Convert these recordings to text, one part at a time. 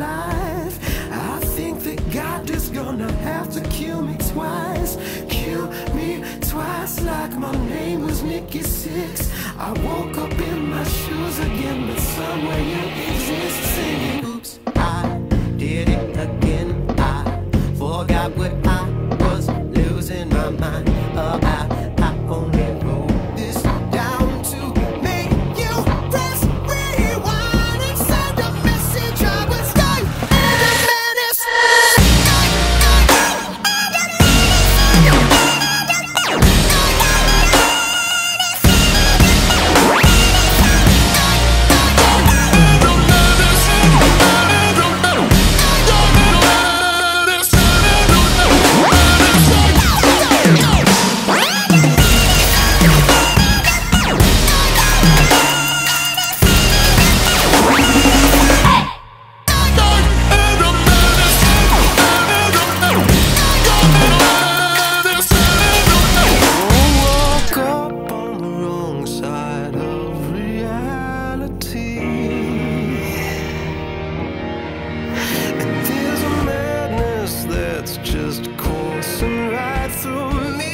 life. I think that God is gonna have to kill me twice. Kill me twice like my name was Nikki Six. I woke up in my shoes again, but somewhere you exist, singing oops, I did it again. I forgot what I was losing my mind about. I only wrote this down to make you press rewind and send a message. I was stuck in a menace. Just coursing right through me.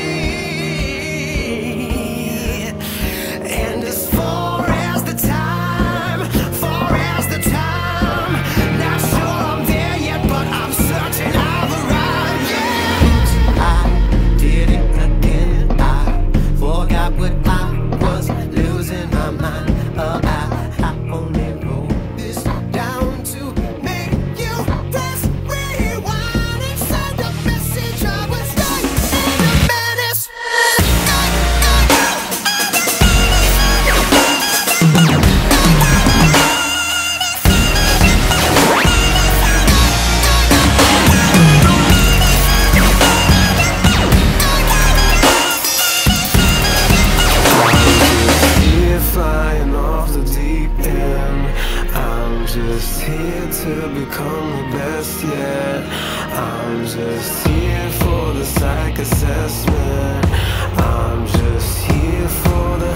And as far as the time, not sure I'm there yet, but I'm certain I've arrived. Yeah, I did it again. I forgot what I was losing my mind about. I only wrote this down to make you press rewind. I was stuck in a menace. Here flying off the deep end. I'm just here to become the best yet. I'm just here for the psych assessment. I'm just here for the